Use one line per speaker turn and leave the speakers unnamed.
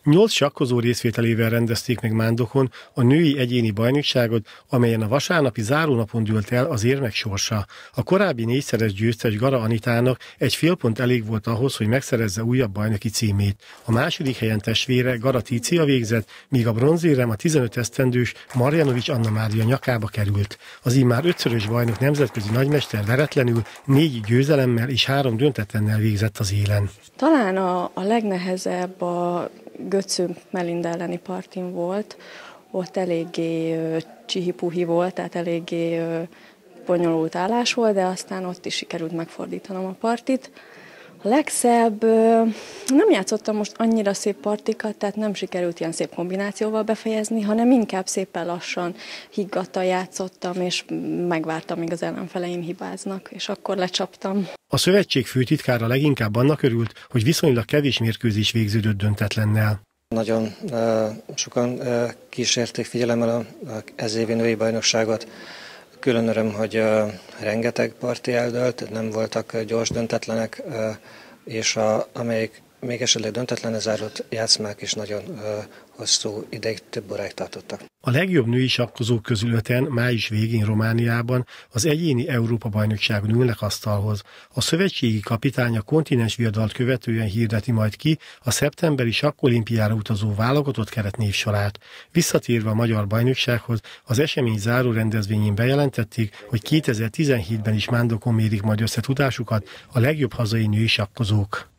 8 sakkozó részvételével rendezték meg Mándokon a női egyéni bajnokságot, amelyen a vasárnapi zárónapon dőlt el az érmek sorsa. A korábbi 4-szeres győztes Gara Anitának egy fél pont elég volt ahhoz, hogy megszerezze újabb bajnoki címét. A második helyen testvére Gara Tícia végzett, míg a bronzérem a 15 esztendős Marjanovics Anna Mária nyakába került. Az immár 5-szörös bajnok nemzetközi nagymester veretlenül 4 győzelemmel és 3 döntetlennel végzett az élen.
Talán a legnehezebb a Götzünk Melinda elleni partin volt, ott eléggé csihipuhi volt, tehát eléggé bonyolult állás volt, de aztán ott is sikerült megfordítanom a partit. A legszebb, nem játszottam most annyira szép partikat, tehát nem sikerült ilyen szép kombinációval befejezni, hanem inkább szépen lassan, higgadtan játszottam, és megvártam, míg az ellenfeleim hibáznak, és akkor lecsaptam.
A szövetség főtitkára leginkább annak örült, hogy viszonylag kevés mérkőzés végződött döntetlennel.
Nagyon sokan kísérték figyelemmel ez évi női bajnokságot. Külön öröm, hogy rengeteg parti eldőlt, nem voltak gyors döntetlenek, és amelyik még esetleg döntetlen zárult játszmák is nagyon hosszú ideig, több óráig tartottak.
A legjobb női sakkozók közül 5-en május végén Romániában az egyéni Európa-bajnokságon ülnek asztalhoz. A szövetségi kapitány a kontinens viadalt követően hirdeti majd ki a szeptemberi sakkolimpiára utazó válogatott keretnévsorát. Visszatérve a magyar bajnoksághoz, az esemény záró rendezvényén bejelentették, hogy 2017-ben is Mándokon mérik majd össze tudásukat a legjobb hazai női sakkozók.